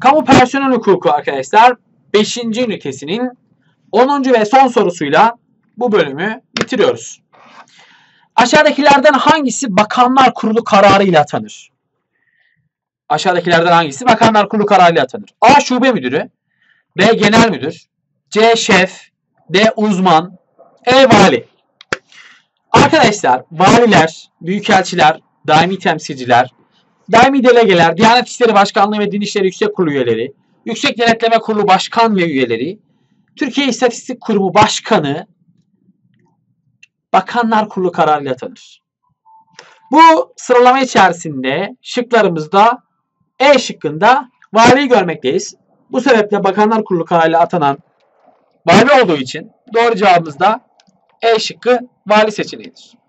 Kamu personel hukuku arkadaşlar 5. ünitesinin 10. ve son sorusuyla bu bölümü bitiriyoruz. Aşağıdakilerden hangisi Bakanlar Kurulu kararıyla atanır? Aşağıdakilerden hangisi Bakanlar Kurulu kararıyla atanır? A. Şube müdürü, B. Genel müdür, C. Şef, D. Uzman, E. Vali. Arkadaşlar valiler, büyükelçiler, daimi temsilciler, daimi delegeler, Diyanet İşleri Başkanlığı ve Din İşleri Yüksek Kurulu üyeleri, Yüksek Denetleme Kurulu Başkan ve üyeleri, Türkiye İstatistik Kurumu Başkanı Bakanlar Kurulu kararıyla atanır. Bu sıralama içerisinde şıklarımızda E şıkkında valiyi görmekteyiz. Bu sebeple Bakanlar Kurulu kararıyla atanan vali olduğu için doğru cevabımız da E şıkkı vali seçeneğidir.